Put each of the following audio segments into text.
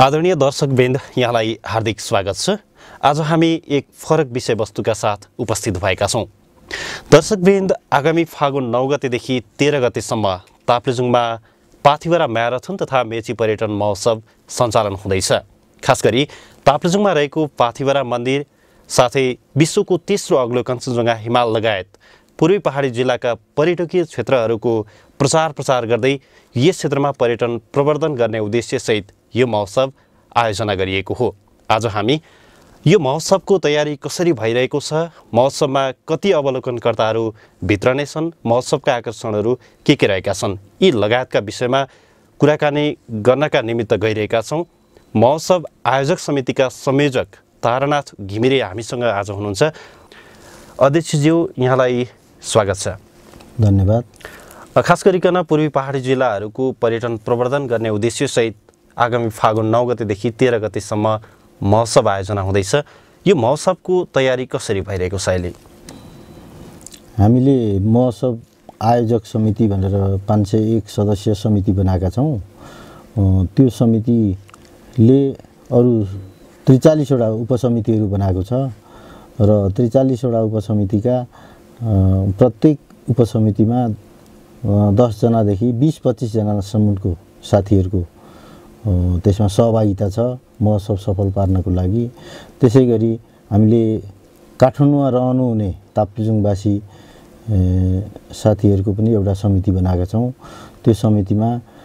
आदरणीय दर्शकवृन्द, यहाँलाई हार्दिक स्वागत छ। आज हामी एक फरक विषयवस्तुका साथ उपस्थित भएका छौँ। दर्शकवृन्द, आगामी फागुन 9 गतेदेखि 13 गतेसम्म ताप्लेजुङमा पाथिभरा म्याराथन तथा मेची पर्यटन महोत्सव सञ्चालन हुँदैछ। खास गरी ताप्लेजुङमा रहेको पाथिभरा मन्दिर साथै विश्वको तेस्रो अग्लो कञ्चनजङ्घा हिमाल लगायत पूर्वी पहाडी जिल्लाका पर्यटकीय क्षेत्रहरूको प्रचार गर्दै यस क्षेत्रमा पर्यटन प्रवर्धन गर्ने उद्देश्यसहित यो महोत्सव आयोजना गरिएको हो। आज हामी यो महोत्सवको तयारी कसरी भइरहेको छ, महोत्सवमा कति अवलोकनकर्ताहरू भित्र नै छन्, महोत्सवका आकर्षणहरू के रहेका छन्, यी लगायतका विषयमा कुराकानी गर्नका निमित्त गइरहेका छौँ। महोत्सव आयोजक समितिका संयोजक तारानाथ घिमिरे हामीसँग आज हुनुहुन्छ। अध्यक्षज्यू, यहाँलाई स्वागत छ। धन्यवाद। खास गरिकन पूर्वी पहाडी जिल्लाहरूको पर्यटन प्रवर्धन गर्ने उद्देश्यसहित आगामी फागुन 9 गतेदेखि 13 गतेसम्म महोत्सव आयोजना हुँदैछ। यो महोत्सवको तयारी कसरी भइरहेको छ अहिले? हामीले महोत्सव आयोजक समिति भनेर 501 सदस्य समिति बनाएका छौँ। त्यो समितिले अरू 43 वटा उपसमितिहरू बनाएको छ र 43 वटा उपसमितिका प्रत्येक उपसमितिमा 10 जनादेखि 20-25 जनासम्मको साथीहरूको त्यसमा सहभागिता छ महोत्सव सफल पार्नको लागि। त्यसै गरी हामीले काठमाडौँमा रहनुहुने ताप्लेजुङवासी साथीहरूको पनि एउटा समिति बनाएका छौँ। त्यो समितिमा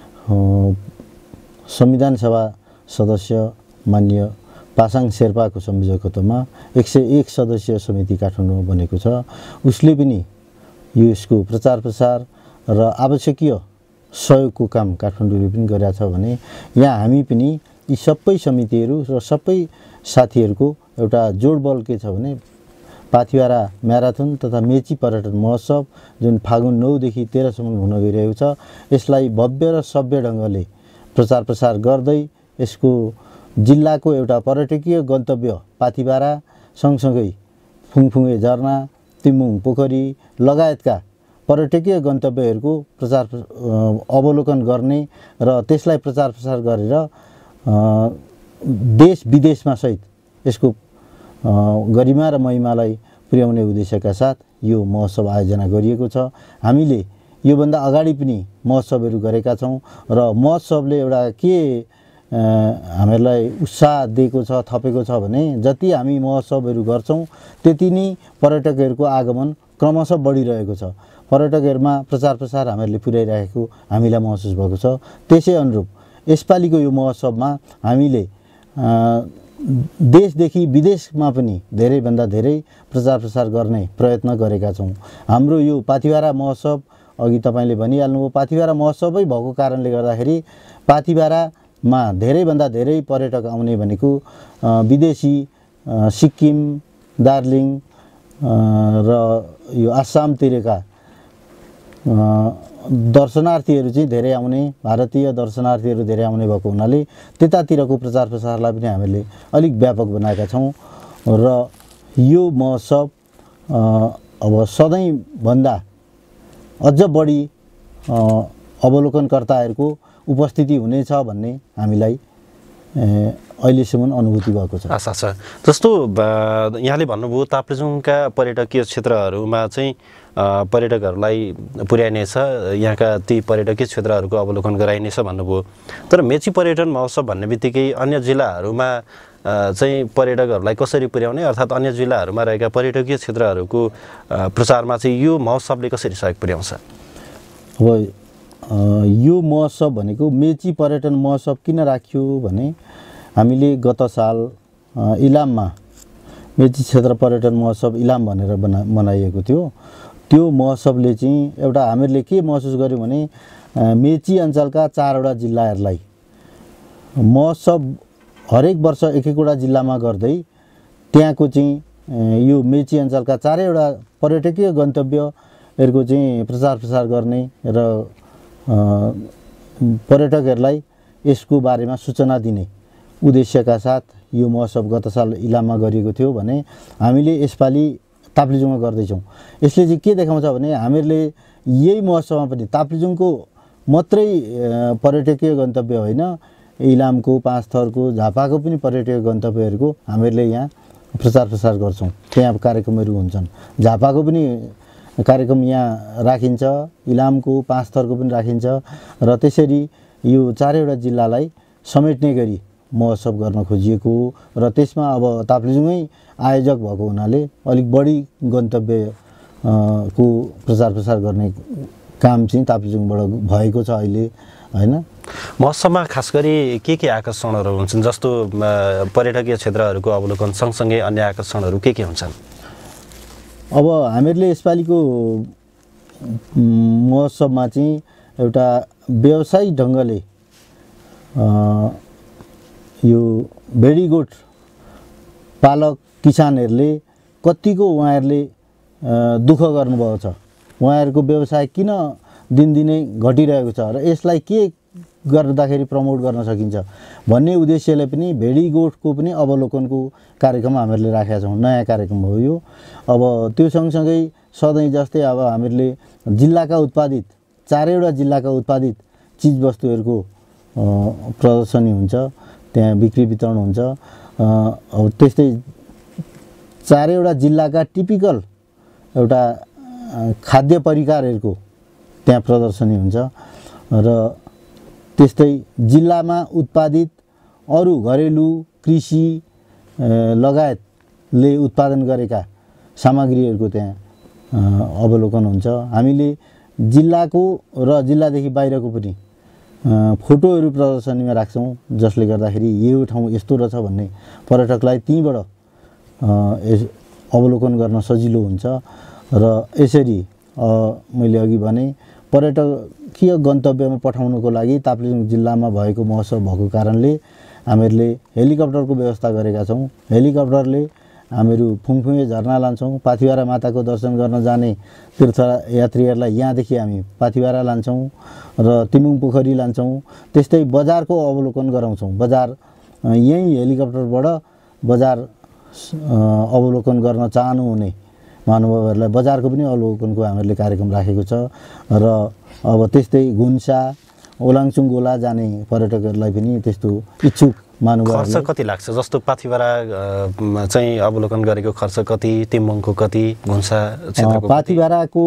संविधान सभा सदस्य माननीय पासाङ शेर्पाको संयोजकत्वमा 101 सदस्यीय समिति काठमाडौँमा बनेको छ। उसले पनि यसको प्रचार प्रसार र आवश्यकीय सहयोगको काम काठमाडौँले पनि गरेका छ भने यहाँ हामी पनि यी सबै समितिहरू र सबै साथीहरूको एउटा जोडबल के छ भने पाथिभरा म्याराथन तथा मेची पर्यटन महोत्सव जुन फागुन 9 देखि 13 सम्म हुन गइरहेको छ, यसलाई भव्य र सभ्य ढङ्गले प्रचार प्रसार गर्दै यसको जिल्लाको एउटा पर्यटकीय गन्तव्य पाथिभरा सँगसँगै फुङफुङे झरना, तिमुङ पोखरी लगायतका पर्यटकीय गन्तव्यहरूको अवलोकन गर्ने र त्यसलाई प्रचार प्रसार गरेर देश विदेशमा सहित यसको गरिमा र महिमालाई पुर्याउने उद्देश्यका साथ यो महोत्सव आयोजना गरिएको छ। हामीले योभन्दा अगाडि पनि महोत्सवहरू गरेका छौँ र महोत्सवले एउटा के हामीहरूलाई उत्साह दिएको छ, थपेको छ भने जति हामी महोत्सवहरू गर्छौँ त्यति नै पर्यटकहरूको आगमन क्रमशः बढिरहेको छ। पर्यटकहरूमा प्रचार प्रसार हामीहरूले पुर्याइरहेको हामीलाई महसुस भएको छ। त्यसै अनुरूप यसपालिको यो महोत्सवमा हामीले देशदेखि विदेशमा पनि धेरैभन्दा धेरै प्रचार प्रसार गर्ने प्रयत्न गरेका छौँ। हाम्रो यो पाथिभरा महोत्सव अघि तपाईँले भनिहाल्नुभयो, पाथिभरा महोत्सवै भएको कारणले गर्दाखेरि पाथिभरामा धेरैभन्दा धेरै पर्यटक आउने भनेको विदेशी सिक्किम, दार्जिलिङ र यो आसामतिरका दर्शनार्थीहरू चाहिँ धेरै आउने, भारतीय दर्शनार्थीहरू धेरै आउने भएको हुनाले त्यतातिरको प्रचार प्रसारलाई पनि हामीले अलिक व्यापक बनाएका छौँ र यो महोत्सव अब सधैँभन्दा अझ बढी अवलोकनकर्ताहरूको उपस्थिति हुनेछ भन्ने हामीलाई अहिलेसम्म अनुभूति भएको छ, आशा छ। जस्तो यहाँले भन्नुभयो ताप्लेजुङका पर्यटकीय क्षेत्रहरूमा चाहिँ पर्यटकहरूलाई पुर्याइनेछ, यहाँका ती पर्यटकीय क्षेत्रहरूको अवलोकन गराइनेछ भन्नुभयो। तर मेची पर्यटन महोत्सव भन्ने बित्तिकै अन्य जिल्लाहरूमा चाहिँ पर्यटकहरूलाई कसरी पुर्याउने, अर्थात् अन्य जिल्लाहरूमा रहेका पर्यटकीय क्षेत्रहरूको प्रचारमा चाहिँ यो महोत्सवले कसरी सहयोग पुर्याउँछ? अब यो महोत्सव भनेको मेची पर्यटन महोत्सव किन राखियो भने हामीले गत साल इलाममा मेची क्षेत्र पर्यटन महोत्सव इलाम भनेर मनाइएको थियो। त्यो महोत्सवले चाहिँ एउटा हामीहरूले के महसुस गर्यौँ भने मेची अञ्चलका 4 वटा जिल्लाहरूलाई महोत्सव हरेक वर्ष एक वटा जिल्लामा गर्दै त्यहाँको चाहिँ यो मेची अञ्चलका 4 वटा पर्यटकीय गन्तव्यहरूको चाहिँ प्रचार प्रसार गर्ने र पर्यटकहरूलाई यसको बारेमा सूचना दिने उद्देश्यका साथ यो महोत्सव गत साल इलाममा गरिएको थियो भने हामीले यसपालि ताप्लेजुङमा गर्दैछौँ। यसले चाहिँ के देखाउँछ भने हामीहरूले यही महोत्सवमा पनि ताप्लेजुङको मात्रै पर्यटकीय गन्तव्य होइन, इलामको, पाँचथरको, झापाको पनि पर्यटकीय गन्तव्यहरूको हामीहरूले यहाँ प्रचार प्रसार गर्छौँ। त्यहाँ कार्यक्रमहरू हुन्छन्। झापाको पनि कार्यक्रम यहाँ राखिन्छ, इलामको, पाँचथरको पनि राखिन्छ र त्यसरी यो चारैवटा जिल्लालाई समेट्ने गरी महोत्सव गर्न खोजिएको हो र त्यसमा अब ताप्लेजुङै आयोजक भएको हुनाले अलिक बढी गन्तव्य को प्रचार प्रसार गर्ने काम चाहिँ ताप्लेजुङबाट भएको छ अहिले, हैन। महोत्सवमा खास गरी के आकर्षणहरू हुन्छन्? जस्तो पर्यटकीय क्षेत्रहरूको अवलोकन सँगसँगै अन्य आकर्षणहरू के हुन्छन्? अब हामीहरूले यसपालिको महोत्सवमा चाहिँ एउटा व्यवसायिक ढङ्गले यो भेडीगोठ पालक किसानहरूले कतिको उहाँहरूले दुःख गर्नुभएको छ, उहाँहरूको व्यवसाय किन दिनदिनै घटिरहेको छ र यसलाई के गर्दाखेरि प्रमोट गर्न सकिन्छ भन्ने उद्देश्यले पनि भेडीगोठको पनि अवलोकनको कार्यक्रम हामीहरूले राखेका छौँ। नयाँ कार्यक्रम हो यो। अब त्यो सँगसँगै सधैँ जस्तै अब हामीहरूले जिल्लाका उत्पादित, चारैवटा जिल्लाका उत्पादित चिजवस्तुहरूको प्रदर्शनी हुन्छ, त्यहाँ बिक्री वितरण हुन्छ। अब त्यस्तै चारैवटा जिल्लाका टिपिकल एउटा खाद्य परिकारहरूको त्यहाँ प्रदर्शनी हुन्छ र त्यस्तै जिल्लामा उत्पादित अरू घरेलु कृषि लगायतले उत्पादन गरेका सामग्रीहरूको त्यहाँ अवलोकन हुन्छ। हामीले जिल्लाको र जिल्लादेखि बाहिरको पनि फोटोहरू प्रदर्शनीमा राख्छौँ, जसले गर्दाखेरि यो ठाउँ यस्तो रहेछ भन्ने पर्यटकलाई त्यहीँबाट अवलोकन गर्न सजिलो हुन्छ र यसरी मैले अघि भने पर्यटकीय गन्तव्यमा पठाउनको लागि ताप्लेजुङ जिल्लामा भएको महोत्सव भएको कारणले हामीहरूले हेलिकप्टरको व्यवस्था गरेका छौँ। हेलिकप्टरले हामीहरू फुङफुङे झरना लान्छौँ, पाथिभरा माताको दर्शन गर्न जाने तीर्थयात्रीहरूलाई यहाँदेखि हामी पाथिभरा लान्छौँ र तिमुङ पोखरी लान्छौँ। त्यस्तै बजारको अवलोकन गराउँछौँ। बजार यहीँ हेलिकप्टरबाट बजार अवलोकन गर्न चाहनुहुने महानुभावहरूलाई बजारको पनि अवलोकनको हामीहरूले कार्यक्रम राखेको छ र अब त्यस्तै घुन्सा, ओलाङचुङ गोला जाने पर्यटकहरूलाई पनि त्यस्तो इच्छुक महानुभावहरूले। खर्च कति लाग्छ? जस्तो पाथिभरा चाहिँ अवलोकन गरेको खर्च कति, तिम्बङको कति, घुन्सा क्षेत्रको? पाथिभराको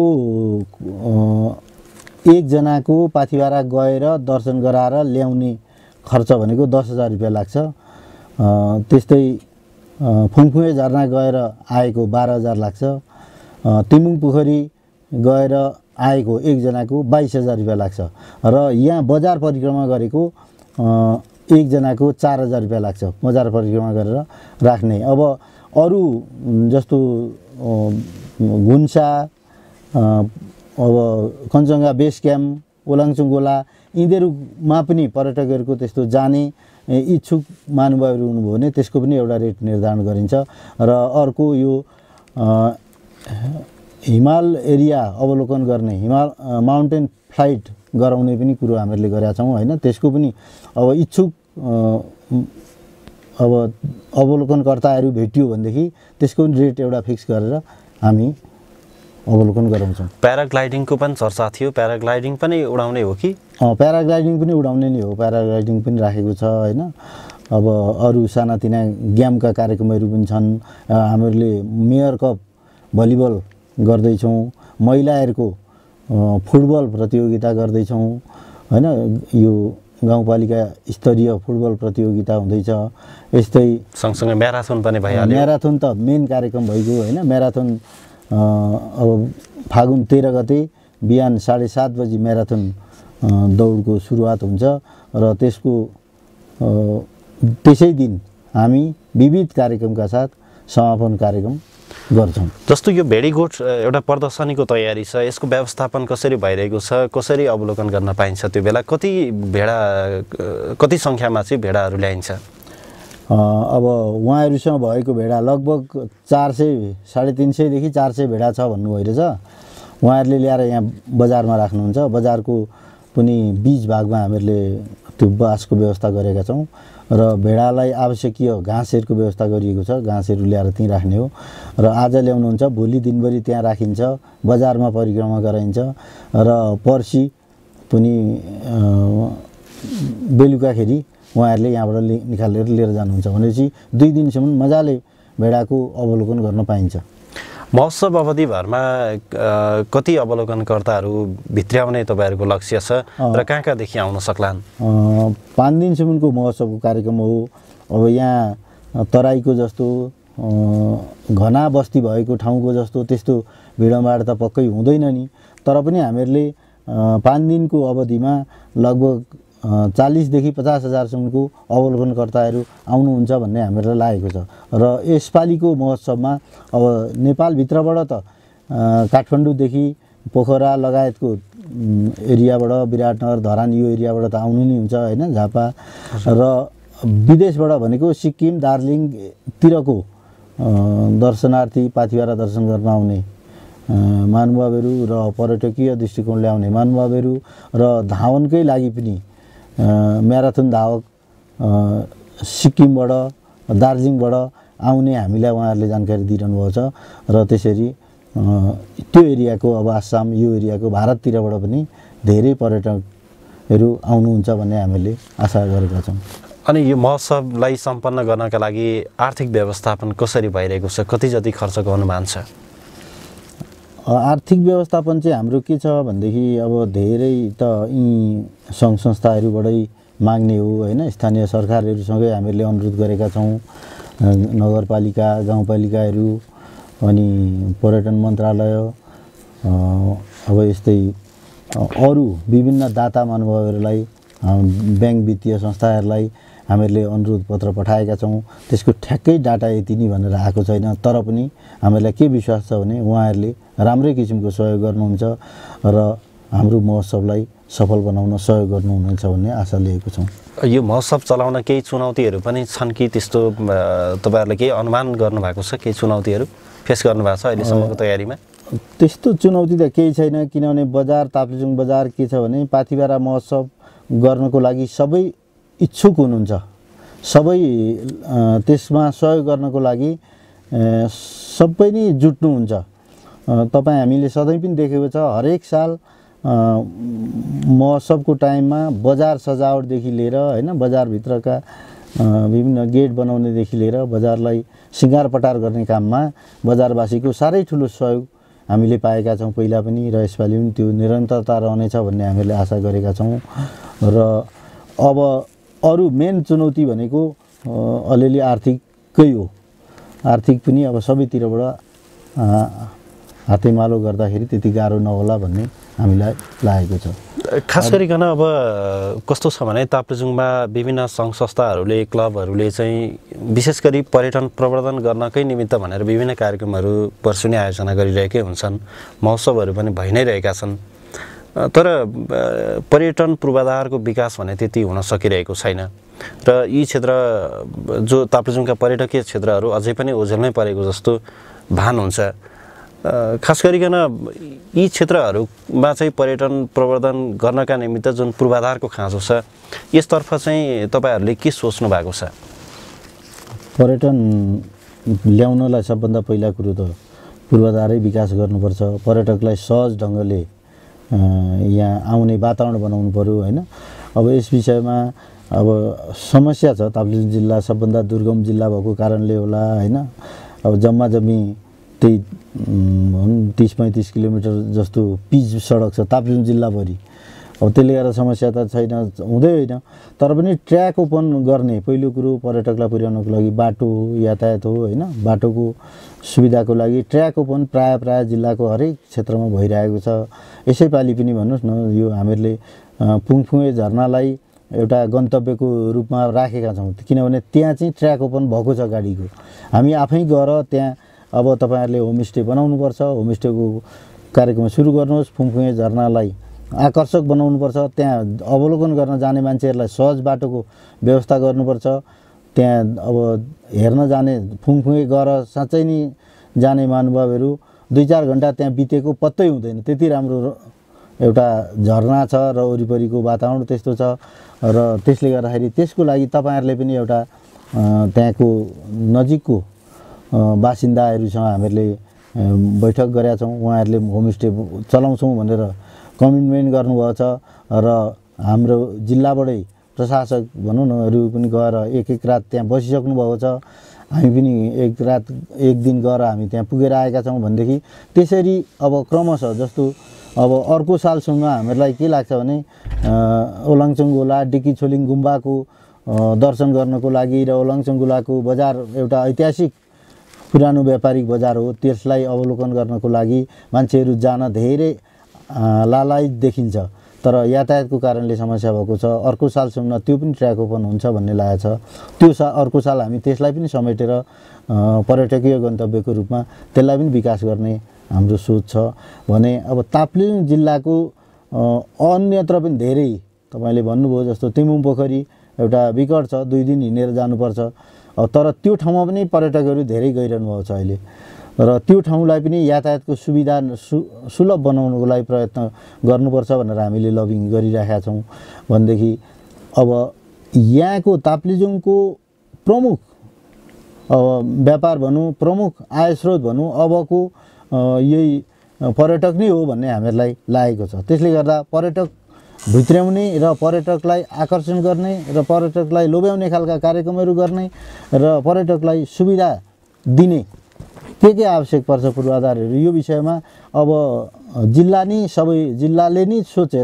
एकजनाको पाथिभरा गएर दर्शन गराएर ल्याउने खर्च भनेको 10,000 रुपियाँ लाग्छ। त्यस्तै फुङफुङे झरना गएर आएको 12,000 लाग्छ। तिमुङ पोखरी गएर आएको एकजनाको 22,000 रुपियाँ लाग्छ र यहाँ बजार परिक्रमा गरेको एकजनाको 4,000 रुपियाँ लाग्छ बजार परिक्रमा गरेर राख्ने। अब अरू जस्तो घुन्सा, अब कञ्चनजङ्घा बेस क्याम्प, ओलाङचुङ गोला, यिनीहरूमा पनि पर्यटकहरूको त्यस्तो जाने इच्छुक महानुभावहरू हुनुभयो भने त्यसको पनि एउटा रेट निर्धारण गरिन्छ र अर्को यो हिमाल एरिया अवलोकन गर्ने, माउन्टेन फ्लाइट गराउने पनि कुरो हामीहरूले गरेका छौँ, हैन। त्यसको पनि अब इच्छुक अब अवलोकनकर्ताहरू भेटियो भनेदेखि त्यसको पनि रेट एउटा फिक्स गरेर हामी अवलोकन गराउँछौँ। प्याराग्लाइडिङको पनि चर्चा थियो, प्याराग्लाइडिङ पनि उडाउने हो कि? प्याराग्लाइडिङ पनि उडाउने नै हो, प्याराग्लाइडिङ पनि राखेको छ, हैन। अब अरू सानातिना गेमका कार्यक्रमहरू पनि छन्। हामीहरूले मेयर कप भलिबल गर्दैछौँ, महिलाहरूको फुटबल प्रतियोगिता गर्दैछौँ, हैन। यो गाउँपालिका स्तरीय फुटबल प्रतियोगिता हुँदैछ। यस्तै सँगसँगै म्याराथन पनि भइहाल्यो। म्याराथन त मेन कार्यक्रम भइगयो, हैन। म्याराथन अब फागुन 13 गते बिहान 7:30 बजी म्याराथन दौडको सुरुवात हुन्छ र त्यसको त्यसै दिन हामी विविध कार्यक्रमका साथ समापन कार्यक्रम गर्छौँ। जस्तो यो भेडीगोठ एउटा प्रदर्शनीको तयारी छ, यसको व्यवस्थापन कसरी भइरहेको छ, कसरी अवलोकन गर्न पाइन्छ? त्यो बेला कति सङ्ख्यामा चाहिँ भेडाहरू ल्याइन्छ? अब उहाँहरूसँग भएको भेडा लगभग 400, 350 देखि 400 भेडा छ भन्नु भइरहेछ। उहाँहरूले ल्याएर यहाँ बजारमा राख्नुहुन्छ। बजारको पनि बीच भागमा हामीहरूले त्यो बाँसको व्यवस्था गरेका छौँ र भेडालाई आवश्यकीय घाँसहरूको व्यवस्था गरिएको छ। घाँसहरू ल्याएर त्यहीँ राख्ने हो र आज ल्याउनुहुन्छ, भोलि दिनभरि त्यहाँ राखिन्छ, बजारमा परिक्रमा गराइन्छ र पर्सि पनि बेलुकाखेरि उहाँहरूले यहाँबाट निकालेर लिएर जानुहुन्छ भनेपछि 2 दिनसम्म मजाले भेडाको अवलोकन गर्न पाइन्छ। महोत्सव अवधिभरमा कति अवलोकनकर्ताहरू भित्र्याउने तपाईँहरूको लक्ष्य छ र कहाँ कहाँदेखि आउन सक्लान्? 5 दिनसम्मको महोत्सवको कार्यक्रम हो। अब यहाँ तराईको जस्तो घना बस्ती भएको ठाउँको जस्तो त्यस्तो भिडभाड त पक्कै हुँदैन नि, तर पनि हामीहरूले 5 दिनको अवधिमा लगभग 40,000 देखि 50,000सम्मको अवलोकनकर्ताहरू आउनुहुन्छ भन्ने हामीलाई लागेको छ। र यसपालिको महोत्सवमा अब नेपालभित्रबाट त काठमाडौँदेखि पोखरा लगायतको एरियाबाट विराटनगर धरान यो एरियाबाट त आउनु नै हुन्छ होइन, झापा र विदेशबाट भनेको सिक्किम दार्जिलिङतिरको दर्शनार्थी पाथिभरा दर्शन गर्न आउने महानुभावहरू र पर्यटकीय दृष्टिकोणले आउने महानुभावहरू र धावनकै लागि पनि म्याराथन धावक सिक्किमबाट दार्जिलिङबाट आउने हामीलाई उहाँहरूले जानकारी दिइरहनु भएको छ। र त्यसरी त्यो एरियाको अब आसाम यो एरियाको भारततिरबाट पनि धेरै पर्यटकहरू आउनुहुन्छ भन्ने हामीले आशा गरेका छौँ। अनि यो महोत्सवलाई सम्पन्न गर्नका लागि आर्थिक व्यवस्थापन कसरी भइरहेको छ? कति जति खर्चको अनुमान छ? आर्थिक व्यवस्थापन चाहिँ हाम्रो के छ भनेदेखि अब धेरै त यी सङ्घ संस्थाहरूबाटै माग्ने हो होइन। स्थानीय सरकारहरूसँगै हामीले अनुरोध गरेका छौँ, नगरपालिका गाउँपालिकाहरू अनि पर्यटन मन्त्रालय अब यस्तै अरू विभिन्न दाता महानुभावहरूलाई ब्याङ्क वित्तीय संस्थाहरूलाई हामीहरूले अनुरोध पत्र पठाएका छौँ। त्यसको ठ्याक्कै डाटा यति नै भनेर आएको छैन, तर पनि हामीलाई के विश्वास छ भने उहाँहरूले राम्रै किसिमको सहयोग गर्नुहुन्छ र हाम्रो महोत्सवलाई सफल बनाउन सहयोग गर्नुहुनेछ भन्ने आशा लिएको छौँ। यो महोत्सव चलाउन केही चुनौतीहरू पनि छन् कि त्यस्तो तपाईँहरूले केही अनुमान गर्नुभएको छ? केही चुनौतीहरू फेस गर्नुभएको छ अहिलेसम्मको तयारीमा? त्यस्तो चुनौती त केही छैन, किनभने बजार ताप्लेजुङ बजार के छ भने पाथिभरा महोत्सव गर्नको लागि सबै इच्छुक हुनुहुन्छ, सबै त्यसमा सहयोग गर्नको लागि सबै नै जुट्नुहुन्छ। तपाईँ हामीले सधैँ पनि देखेको छ, हरेक साल महोत्सवको टाइममा बजार सजावटदेखि लिएर होइन बजारभित्रका विभिन्न गेट बनाउनेदेखि लिएर बजारलाई सिँगारपटार गर्ने काममा बजारवासीको साह्रै ठुलो सहयोग हामीले पाएका छौँ पहिला पनि, र यसपालि पनि त्यो निरन्तरता रहनेछ भन्ने हामीले आशा गरेका छौँ। र अब अरू मेन चुनौती भनेको अलिअलि आर्थिकै हो। आर्थिक पनि अब सबैतिरबाट हातेमालो गर्दाखेरि त्यति गाह्रो नहोला भन्ने हामीलाई लागेको छ। खास गरिकन अब कस्तो छ भने ताप्लेजुङमा विभिन्न सङ्घ संस्थाहरूले क्लबहरूले चाहिँ विशेष गरी पर्यटन प्रवर्धन गर्नकै निमित्त भनेर विभिन्न कार्यक्रमहरू वर्षुनी आयोजना गरिरहेकै हुन्छन्, महोत्सवहरू पनि भइ नै रहेका छन्, तर पर्यटन पूर्वाधारको विकास भने त्यति हुन सकिरहेको छैन र यी क्षेत्र जो ताप्लेजुङका पर्यटकीय क्षेत्रहरू अझै पनि ओझेलमै परेको जस्तो भान हुन्छ। खास गरिकन यी क्षेत्रहरूमा चाहिँ पर्यटन प्रवर्धन गर्नका निमित्त जुन पूर्वाधारको खाँचो छ यसतर्फ चाहिँ तपाईँहरूले के सोच्नु भएको छ? पर्यटन ल्याउनलाई सबभन्दा पहिला कुरो त पूर्वाधारै विकास गर्नुपर्छ। पर्यटकलाई सहज ढङ्गले यहाँ आउने वातावरण बनाउनु पर्यो होइन। अब यस विषयमा अब समस्या छ, ताप्लेजुङ जिल्ला सबभन्दा दुर्गम जिल्ला भएको कारणले होला होइन। अब जम्मा जम्मी त्यही 30-35 किलोमिटर जस्तो पिच सडक छ ताप्लेजुङ जिल्लाभरि। अब त्यसले गर्दा समस्या त छैन, हुँदै होइन, तर पनि ट्र्याक ओपन गर्ने पहिलो कुरो पर्यटकलाई पुर्याउनको लागि बाटो यातायात हो होइन। बाटोको सुविधाको लागि ट्र्याक ओपन प्राय जिल्लाको हरेक क्षेत्रमा भइरहेको छ। यसैपालि पनि भन्नुहोस् न, यो हामीहरूले पुङफुङे झरनालाई एउटा गन्तव्यको रूपमा राखेका छौँ, किनभने त्यहाँ चाहिँ ट्र्याक ओपन भएको छ गाडीको। हामी आफै गएर त्यहाँ अब तपाईँहरूले होमस्टे बनाउनुपर्छ, होमस्टेको कार्यक्रम सुरु गर्नुहोस्, पुङफुङे झरनालाई आकर्षक बनाउनुपर्छ, त्यहाँ अवलोकन गर्न जाने मान्छेहरूलाई सहज बाटोको व्यवस्था गर्नुपर्छ। त्यहाँ अब हेर्न जाने फुङफुङे गएर साँच्चै नै जाने महानुभावहरू 2-4 घन्टा त्यहाँ बितेको पत्तै हुँदैन, त्यति राम्रो एउटा झरना छ र वरिपरिको वातावरण त्यस्तो छ। र त्यसले गर्दाखेरि त्यसको लागि तपाईँहरूले पनि एउटा त्यहाँको नजिकको बासिन्दाहरूसँग हामीहरूले बैठक गरेका छौँ। उहाँहरूले होमस्टे चलाउँछौँ भनेर कमिटमेन्ट गर्नुभएको छ र हाम्रो जिल्लाबाटै प्रशासक भनौँ न हरू पनि गएर एक रात त्यहाँ बसिसक्नु भएको छ। हामी पनि एक दिन गएर हामी त्यहाँ पुगेर आएका छौँ भनेदेखि त्यसरी अब क्रमशः जस्तो अब अर्को सालसम्म हामीहरूलाई के लाग्छ भने ओलाङचुङगोला डिकीछोलिङ गुम्बाको दर्शन गर्नको लागि र ओलाङचुङगोलाको बजार एउटा ऐतिहासिक पुरानो व्यापारिक बजार हो, त्यसलाई अवलोकन गर्नको लागि मान्छेहरू जान धेरै लालायित देखिन्छ। तर यातायातको कारणले समस्या भएको छ। अर्को सालसम्म त्यो पनि ट्र्याक ओपन हुन्छ भन्ने लागेको छ। त्यो अर्को साल हामी त्यसलाई पनि समेटेर पर्यटकीय गन्तव्यको रूपमा त्यसलाई पनि विकास गर्ने हाम्रो सोच छ। भने अब ताप्लेजुङ जिल्लाको अन्यत्र पनि धेरै तपाईँले भन्नुभयो जस्तो तिमुम पोखरी एउटा विकट छ, 2 दिन हिँडेर जानुपर्छ। तर त्यो ठाउँमा पनि पर्यटकहरू धेरै गइरहनु भएको छ अहिले, र त्यो ठाउँलाई पनि यातायातको सुविधा सुलभ बनाउनको लागि प्रयत्न गर्नुपर्छ भनेर हामीले लबिङ गरिरहेका छौँ। भनेदेखि अब यहाँको ताप्लेजुङको प्रमुख व्यापार भनौँ, प्रमुख आय स्रोत भनौँ, अबको यही पर्यटक नै हो भन्ने हामीहरूलाई लागेको छ। त्यसले गर्दा पर्यटक भित्र्याउने र पर्यटकलाई आकर्षण गर्ने र पर्यटकलाई लोभ्याउने खालका कार्यक्रमहरू गर्ने र पर्यटकलाई सुविधा दिने के आवश्यक पर्छ पूर्वाधारहरू, यो विषयमा अब सबै जिल्लाले नै सोचेर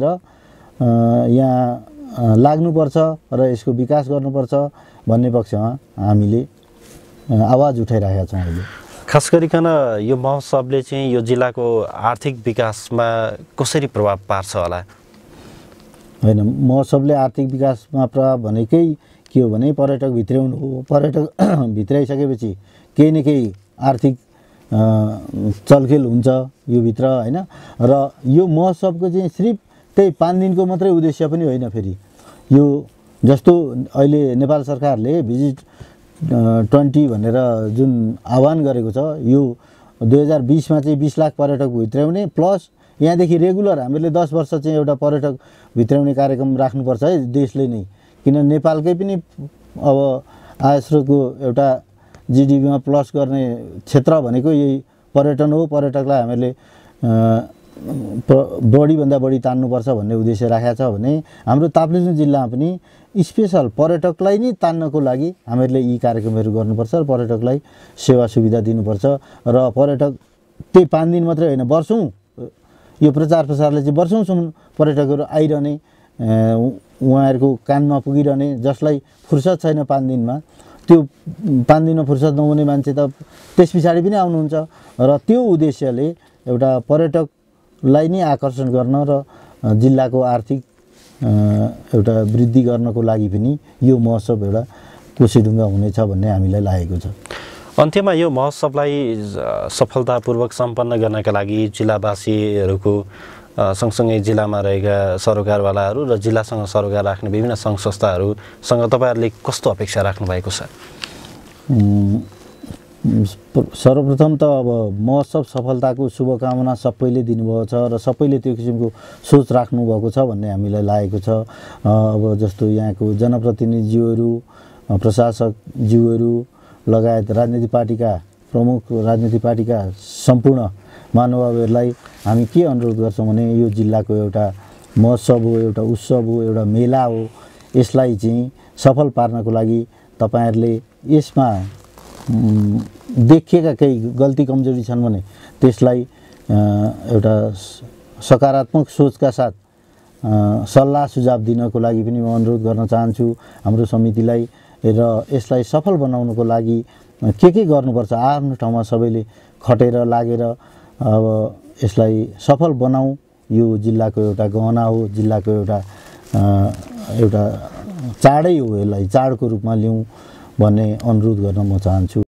यहाँ लाग्नुपर्छ र यसको विकास गर्नुपर्छ भन्ने पक्षमा हामीले आवाज उठाइरहेका छौँ। अहिले खास गरिकन यो महोत्सवले चाहिँ यो जिल्लाको आर्थिक विकासमा कसरी प्रभाव पार्छ होला? होइन, महोत्सवले आर्थिक विकासमा प्रभाव भनेकै के हो भने पर्यटक भित्र्याउनु हो। पर्यटक भित्राइसकेपछि केही न केही आर्थिक चलखेल हुन्छ यो भित्र होइन। र यो महोत्सवको चाहिँ सिर्फ त्यही 5 दिनको मात्रै उद्देश्य पनि होइन। फेरि यो जस्तो अहिले नेपाल सरकारले भिजिट 20 भनेर जुन आह्वान गरेको छ, यो 2020 मा चाहिँ 20 लाख पर्यटक भित्र्याउने प्लस यहाँदेखि रेगुलर हामीले 10 वर्ष चाहिँ एउटा पर्यटक भित्र्याउने कार्यक्रम राख्नुपर्छ है देशले नै। किन नेपालकै पनि अब आय स्रोतको एउटा जिडिपीमा प्लस गर्ने क्षेत्र भनेको यही पर्यटन हो। पर्यटकलाई हामीले बढीभन्दा बढी तान्नुपर्छ भन्ने उद्देश्य राखेको छ भने हाम्रो ताप्लेजुङ जिल्लामा पनि स्पेशल पर्यटकलाई नै तान्नको लागि हामीहरूले यी कार्यक्रमहरू गर्नुपर्छ र पर्यटकलाई सेवा सुविधा दिनुपर्छ। र पर्यटक त्यही 5 दिन मात्रै होइन, वर्षौँ यो प्रचार प्रसारले चाहिँ वर्षौँसम्म पर्यटकहरू आइरहने, उहाँहरूको कानमा पुगिरहने, जसलाई फुर्सद छैन 5 दिनमा, त्यो 5 दिनमा फुर्सद नहुने मान्छे त त्यस पछाडि पनि आउनुहुन्छ। र त्यो उद्देश्यले एउटा पर्यटकलाई नै आकर्षण गर्न र जिल्लाको आर्थिक एउटा वृद्धि गर्नको लागि पनि यो महोत्सव एउटा कोसीढुङ्गा हुनेछ भन्ने हामीलाई लागेको छ। अन्त्यमा यो महोत्सवलाई सफलतापूर्वक सम्पन्न गर्नका लागि जिल्लावासीहरूको सँगसँगै जिल्लामा रहेका सरोकारवालाहरू र जिल्लासँग सरोकार राख्ने विभिन्न सङ्घ संस्थाहरूसँग तपाईँहरूले कस्तो अपेक्षा राख्नु भएको छ? सर्वप्रथम त अब महोत्सव सफलताको शुभकामना सबैले दिनुभएको छ र सबैले त्यो किसिमको सोच राख्नुभएको छ भन्ने हामीलाई लागेको छ। अब जस्तो यहाँको जनप्रतिनिधिज्यूहरू, प्रशासकज्यूहरू लगायत राजनीतिक पार्टीका प्रमुख राजनीतिक पार्टीका सम्पूर्ण महानुभावहरूलाई हामी के अनुरोध गर्छौँ भने यो जिल्लाको एउटा महोत्सव हो, एउटा उत्सव हो, एउटा मेला हो। यसलाई चाहिँ सफल पार्नको लागि तपाईँहरूले यसमा देखिएका केही गल्ती कमजोरी छन् भने त्यसलाई एउटा सकारात्मक सोचका साथ सल्लाह सुझाव दिनको लागि पनि म अनुरोध गर्न चाहन्छु हाम्रो समितिलाई। र यसलाई सफल बनाउनको लागि के गर्नुपर्छ, आफ्नो ठाउँमा सबैले खटेर लागेर अब यसलाई सफल बनाऊ। यो जिल्लाको एउटा गहना हो, जिल्लाको एउटा चाडै हो, यसलाई चाडको रूपमा लिउँ भन्ने अनुरोध गर्न म चाहन्छु।